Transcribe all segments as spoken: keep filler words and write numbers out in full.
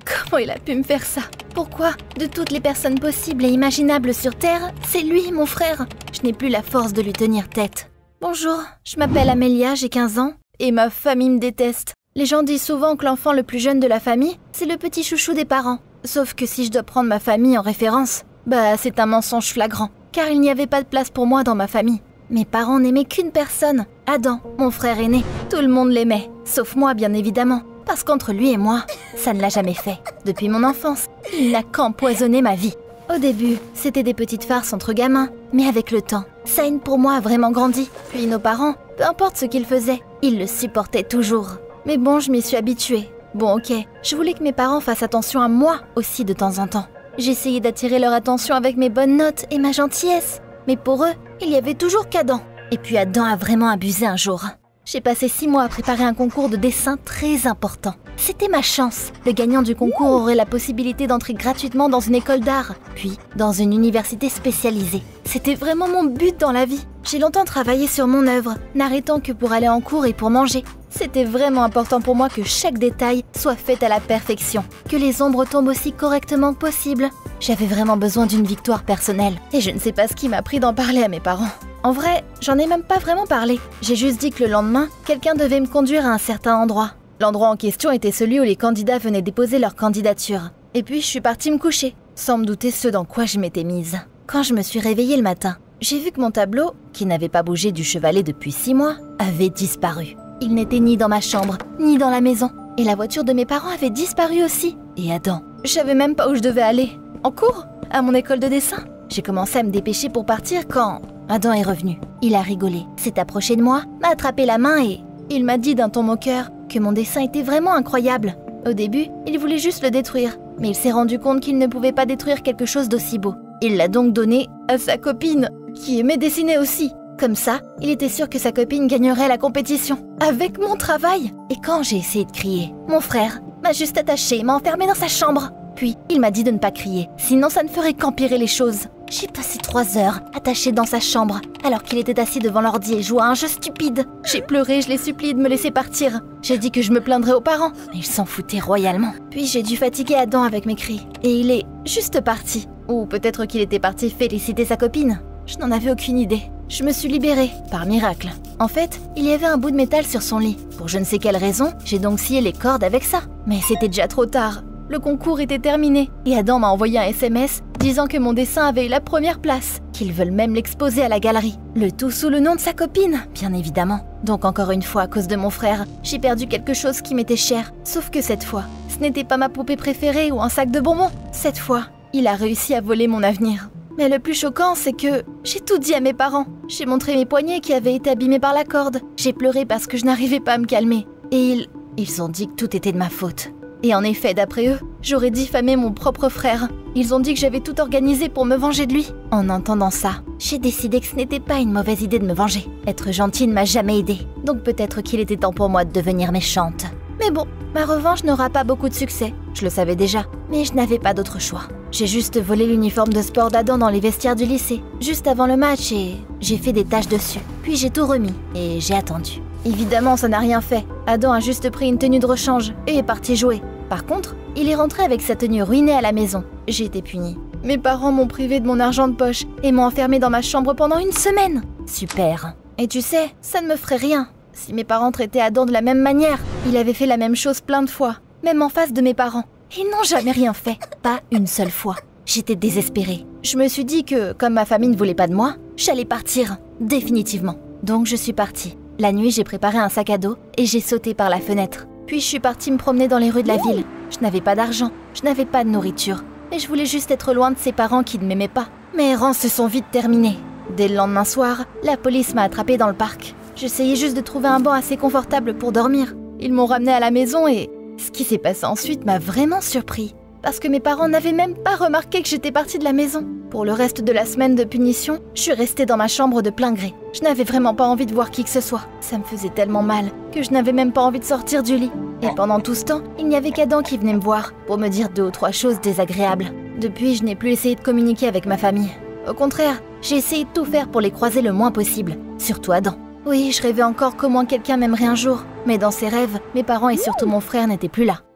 Comment il a pu me faire ça? Pourquoi, de toutes les personnes possibles et imaginables sur Terre, c'est lui, mon frère? Je n'ai plus la force de lui tenir tête. Bonjour, je m'appelle Amélia, j'ai quinze ans, et ma famille me déteste. Les gens disent souvent que l'enfant le plus jeune de la famille, c'est le petit chouchou des parents. Sauf que si je dois prendre ma famille en référence, bah c'est un mensonge flagrant, car il n'y avait pas de place pour moi dans ma famille. Mes parents n'aimaient qu'une personne, Adam, mon frère aîné. Tout le monde l'aimait, sauf moi bien évidemment. Parce qu'entre lui et moi, ça ne l'a jamais fait. Depuis mon enfance, il n'a qu'empoisonné ma vie. Au début, c'était des petites farces entre gamins, mais avec le temps, sa haine pour moi a vraiment grandi. Puis nos parents, peu importe ce qu'ils faisaient, ils le supportaient toujours. Mais bon, je m'y suis habituée. Bon ok, je voulais que mes parents fassent attention à moi aussi de temps en temps. J'essayais d'attirer leur attention avec mes bonnes notes et ma gentillesse. Mais pour eux, il y avait toujours qu'Adam. Et puis Adam a vraiment abusé un jour. J'ai passé six mois à préparer un concours de dessin très important. C'était ma chance. Le gagnant du concours aurait la possibilité d'entrer gratuitement dans une école d'art, puis dans une université spécialisée. C'était vraiment mon but dans la vie. J'ai longtemps travaillé sur mon œuvre, n'arrêtant que pour aller en cours et pour manger. C'était vraiment important pour moi que chaque détail soit fait à la perfection, que les ombres tombent aussi correctement que possible. J'avais vraiment besoin d'une victoire personnelle, et je ne sais pas ce qui m'a pris d'en parler à mes parents. En vrai, j'en ai même pas vraiment parlé. J'ai juste dit que le lendemain, quelqu'un devait me conduire à un certain endroit. L'endroit en question était celui où les candidats venaient déposer leur candidature. Et puis je suis partie me coucher, sans me douter ce dans quoi je m'étais mise. Quand je me suis réveillée le matin, j'ai vu que mon tableau, qui n'avait pas bougé du chevalet depuis six mois, avait disparu. Il n'était ni dans ma chambre, ni dans la maison. Et la voiture de mes parents avait disparu aussi. Et Adam, je savais même pas où je devais aller. En cours? À mon école de dessin? J'ai commencé à me dépêcher pour partir quand Adam est revenu. Il a rigolé, s'est approché de moi, m'a attrapé la main et il m'a dit d'un ton moqueur que mon dessin était vraiment incroyable. Au début, il voulait juste le détruire, mais il s'est rendu compte qu'il ne pouvait pas détruire quelque chose d'aussi beau. Il l'a donc donné à sa copine, qui aimait dessiner aussi. Comme ça, il était sûr que sa copine gagnerait la compétition, avec mon travail. Et quand j'ai essayé de crier, mon frère m'a juste attaché et m'a enfermé dans sa chambre. Puis, il m'a dit de ne pas crier, sinon ça ne ferait qu'empirer les choses. J'ai passé trois heures attachée dans sa chambre, alors qu'il était assis devant l'ordi et jouait à un jeu stupide. J'ai pleuré, je l'ai supplié de me laisser partir. J'ai dit que je me plaindrais aux parents, mais ils s'en foutaient royalement. Puis j'ai dû fatiguer Adam avec mes cris, et il est juste parti. Ou peut-être qu'il était parti féliciter sa copine. Je n'en avais aucune idée. Je me suis libérée, par miracle. En fait, il y avait un bout de métal sur son lit. Pour je ne sais quelle raison, j'ai donc scié les cordes avec ça. Mais c'était déjà trop tard. Le concours était terminé et Adam m'a envoyé un S M S disant que mon dessin avait eu la première place, qu'ils veulent même l'exposer à la galerie. Le tout sous le nom de sa copine, bien évidemment. Donc encore une fois, à cause de mon frère, j'ai perdu quelque chose qui m'était cher. Sauf que cette fois, ce n'était pas ma poupée préférée ou un sac de bonbons. Cette fois, il a réussi à voler mon avenir. Mais le plus choquant, c'est que j'ai tout dit à mes parents. J'ai montré mes poignets qui avaient été abîmés par la corde. J'ai pleuré parce que je n'arrivais pas à me calmer. Et ils... ils ont dit que tout était de ma faute. Et en effet, d'après eux, j'aurais diffamé mon propre frère. Ils ont dit que j'avais tout organisé pour me venger de lui. En entendant ça, j'ai décidé que ce n'était pas une mauvaise idée de me venger. Être gentille ne m'a jamais aidée. Donc peut-être qu'il était temps pour moi de devenir méchante. Mais bon, ma revanche n'aura pas beaucoup de succès. Je le savais déjà, mais je n'avais pas d'autre choix. J'ai juste volé l'uniforme de sport d'Adam dans les vestiaires du lycée, juste avant le match, et j'ai fait des taches dessus. Puis j'ai tout remis, et j'ai attendu. Évidemment, ça n'a rien fait. Adam a juste pris une tenue de rechange et est parti jouer. Par contre, il est rentré avec sa tenue ruinée à la maison. J'ai été punie. Mes parents m'ont privé de mon argent de poche et m'ont enfermé dans ma chambre pendant une semaine. Super. Et tu sais, ça ne me ferait rien. Si mes parents traitaient Adam de la même manière, il avait fait la même chose plein de fois, même en face de mes parents. Ils n'ont jamais rien fait, pas une seule fois. J'étais désespérée. Je me suis dit que, comme ma famille ne voulait pas de moi, j'allais partir, définitivement. Donc je suis partie. La nuit, j'ai préparé un sac à dos et j'ai sauté par la fenêtre. Puis je suis partie me promener dans les rues de la ville. Je n'avais pas d'argent, je n'avais pas de nourriture. Et je voulais juste être loin de ses parents qui ne m'aimaient pas. Mes errances se sont vite terminées. Dès le lendemain soir, la police m'a attrapée dans le parc. J'essayais juste de trouver un banc assez confortable pour dormir. Ils m'ont ramenée à la maison et... ce qui s'est passé ensuite m'a vraiment surpris. Parce que mes parents n'avaient même pas remarqué que j'étais partie de la maison. Pour le reste de la semaine de punition, je suis restée dans ma chambre de plein gré. Je n'avais vraiment pas envie de voir qui que ce soit. Ça me faisait tellement mal que je n'avais même pas envie de sortir du lit. Et pendant tout ce temps, il n'y avait qu'Adam qui venait me voir pour me dire deux ou trois choses désagréables. Depuis, je n'ai plus essayé de communiquer avec ma famille. Au contraire, j'ai essayé de tout faire pour les croiser le moins possible. Surtout Adam. Oui, je rêvais encore qu'au moins quelqu'un m'aimerait un jour. Mais dans ces rêves, mes parents et surtout mon frère n'étaient plus là.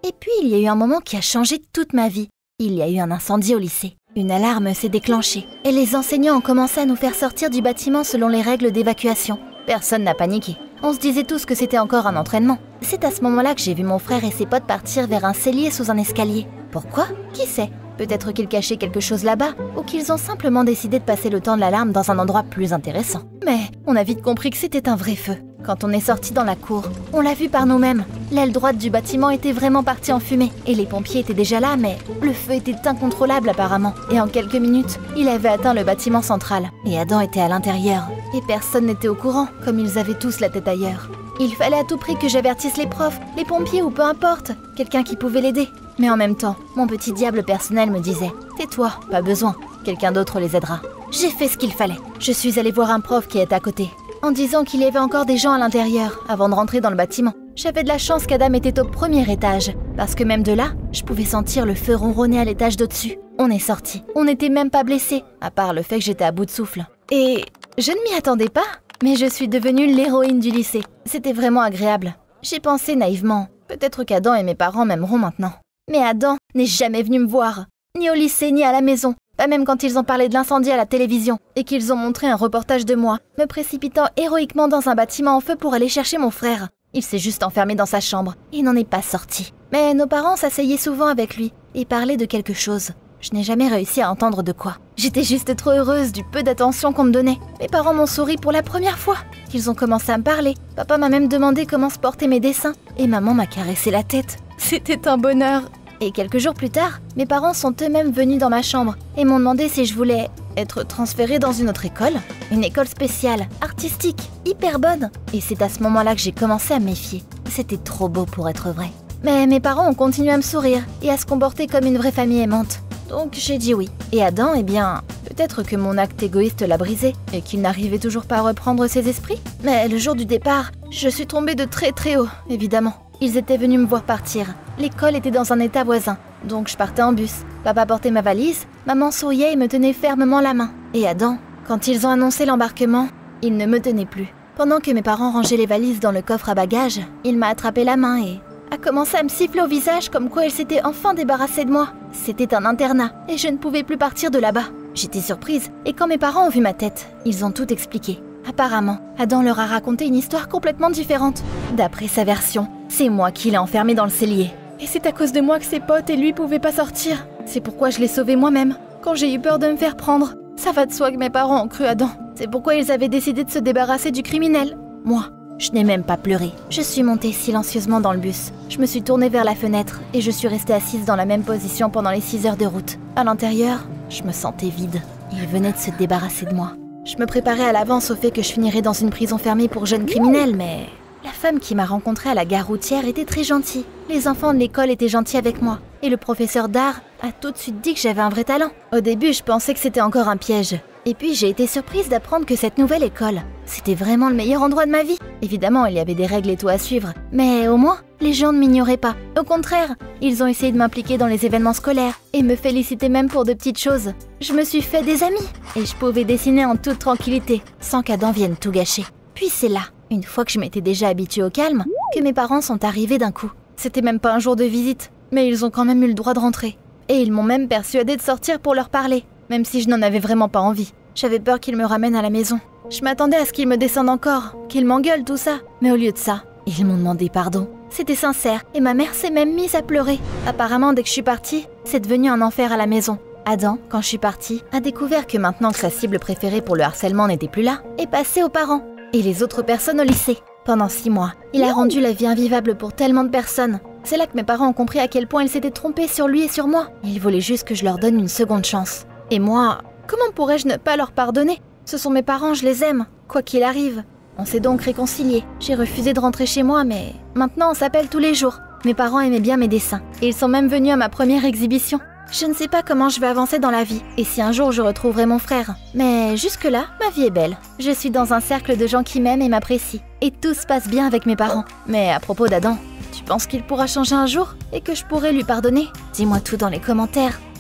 Et puis il y a eu un moment qui a changé toute ma vie. Il y a eu un incendie au lycée. Une alarme s'est déclenchée et les enseignants ont commencé à nous faire sortir du bâtiment selon les règles d'évacuation. Personne n'a paniqué. On se disait tous que c'était encore un entraînement. C'est à ce moment-là que j'ai vu mon frère et ses potes partir vers un cellier sous un escalier. Pourquoi? Qui sait? Peut-être qu'ils cachaient quelque chose là-bas, ou qu'ils ont simplement décidé de passer le temps de l'alarme dans un endroit plus intéressant. Mais on a vite compris que c'était un vrai feu. Quand on est sorti dans la cour, on l'a vu par nous-mêmes. L'aile droite du bâtiment était vraiment partie en fumée, et les pompiers étaient déjà là, mais le feu était incontrôlable apparemment. Et en quelques minutes, il avait atteint le bâtiment central. Et Adam était à l'intérieur. Et personne n'était au courant, comme ils avaient tous la tête ailleurs. Il fallait à tout prix que j'avertisse les profs, les pompiers ou peu importe, quelqu'un qui pouvait l'aider. Mais en même temps, mon petit diable personnel me disait « Tais-toi, pas besoin, quelqu'un d'autre les aidera ». J'ai fait ce qu'il fallait. Je suis allée voir un prof qui est à côté, en disant qu'il y avait encore des gens à l'intérieur avant de rentrer dans le bâtiment. J'avais de la chance qu'Adam était au premier étage, parce que même de là, je pouvais sentir le feu ronronner à l'étage d'au-dessus. On est sortis. On n'était même pas blessés, à part le fait que j'étais à bout de souffle. Et je ne m'y attendais pas, mais je suis devenue l'héroïne du lycée. C'était vraiment agréable. J'ai pensé naïvement, peut-être qu'Adam et mes parents m'aimeront maintenant. Mais Adam n'est jamais venu me voir, ni au lycée ni à la maison, pas même quand ils ont parlé de l'incendie à la télévision et qu'ils ont montré un reportage de moi, me précipitant héroïquement dans un bâtiment en feu pour aller chercher mon frère. Il s'est juste enfermé dans sa chambre et n'en est pas sorti. Mais nos parents s'asseyaient souvent avec lui et parlaient de quelque chose. Je n'ai jamais réussi à entendre de quoi. J'étais juste trop heureuse du peu d'attention qu'on me donnait. Mes parents m'ont souri pour la première fois. Ils ont commencé à me parler. Papa m'a même demandé comment se portaient mes dessins et maman m'a caressé la tête. C'était un bonheur. Et quelques jours plus tard, mes parents sont eux-mêmes venus dans ma chambre et m'ont demandé si je voulais être transférée dans une autre école. Une école spéciale, artistique, hyper bonne. Et c'est à ce moment-là que j'ai commencé à me méfier. C'était trop beau pour être vrai. Mais mes parents ont continué à me sourire et à se comporter comme une vraie famille aimante. Donc j'ai dit oui. Et Adam, eh bien, peut-être que mon acte égoïste l'a brisé et qu'il n'arrivait toujours pas à reprendre ses esprits. Mais le jour du départ, je suis tombée de très très haut, évidemment. Ils étaient venus me voir partir. L'école était dans un état voisin, donc je partais en bus. Papa portait ma valise, maman souriait et me tenait fermement la main. Et Adam, quand ils ont annoncé l'embarquement, il ne me tenait plus. Pendant que mes parents rangeaient les valises dans le coffre à bagages, il m'a attrapé la main et a commencé à me siffler au visage comme quoi il s'était enfin débarrassé de moi. C'était un internat et je ne pouvais plus partir de là-bas. J'étais surprise et quand mes parents ont vu ma tête, ils ont tout expliqué. Apparemment, Adam leur a raconté une histoire complètement différente. D'après sa version, c'est moi qui l'ai enfermé dans le cellier. Et c'est à cause de moi que ses potes et lui pouvaient pas sortir. C'est pourquoi je l'ai sauvé moi-même, quand j'ai eu peur de me faire prendre. Ça va de soi que mes parents ont cru Adam. C'est pourquoi ils avaient décidé de se débarrasser du criminel. Moi, je n'ai même pas pleuré. Je suis montée silencieusement dans le bus. Je me suis tournée vers la fenêtre et je suis restée assise dans la même position pendant les six heures de route. À l'intérieur, je me sentais vide. Ils venaient de se débarrasser de moi. Je me préparais à l'avance au fait que je finirais dans une prison fermée pour jeunes criminels, mais la femme qui m'a rencontrée à la gare routière était très gentille. Les enfants de l'école étaient gentils avec moi. Et le professeur d'art a tout de suite dit que j'avais un vrai talent. Au début, je pensais que c'était encore un piège. Et puis j'ai été surprise d'apprendre que cette nouvelle école, c'était vraiment le meilleur endroit de ma vie. Évidemment, il y avait des règles et tout à suivre. Mais au moins, les gens ne m'ignoraient pas. Au contraire, ils ont essayé de m'impliquer dans les événements scolaires et me félicitaient même pour de petites choses. Je me suis fait des amis et je pouvais dessiner en toute tranquillité, sans qu'Adam vienne tout gâcher. Puis c'est là, une fois que je m'étais déjà habituée au calme, que mes parents sont arrivés d'un coup. C'était même pas un jour de visite, mais ils ont quand même eu le droit de rentrer. Et ils m'ont même persuadée de sortir pour leur parler, même si je n'en avais vraiment pas envie. J'avais peur qu'ils me ramènent à la maison. Je m'attendais à ce qu'ils me descendent encore, qu'ils m'engueulent tout ça. Mais au lieu de ça, ils m'ont demandé pardon. C'était sincère et ma mère s'est même mise à pleurer. Apparemment, dès que je suis partie, c'est devenu un enfer à la maison. Adam, quand je suis partie, a découvert que maintenant que sa cible préférée pour le harcèlement n'était plus là, est passé aux parents et les autres personnes au lycée. Pendant six mois, il a rendu la vie invivable pour tellement de personnes. C'est là que mes parents ont compris à quel point ils s'étaient trompés sur lui et sur moi. Ils voulaient juste que je leur donne une seconde chance. Et moi, comment pourrais-je ne pas leur pardonner? Ce sont mes parents, je les aime, quoi qu'il arrive. On s'est donc réconciliés. J'ai refusé de rentrer chez moi, mais maintenant on s'appelle tous les jours. Mes parents aimaient bien mes dessins, et ils sont même venus à ma première exhibition. Je ne sais pas comment je vais avancer dans la vie, et si un jour je retrouverai mon frère. Mais jusque-là, ma vie est belle. Je suis dans un cercle de gens qui m'aiment et m'apprécient. Et tout se passe bien avec mes parents. Mais à propos d'Adam, tu penses qu'il pourra changer un jour? Et que je pourrai lui pardonner? Dis-moi tout dans les commentaires.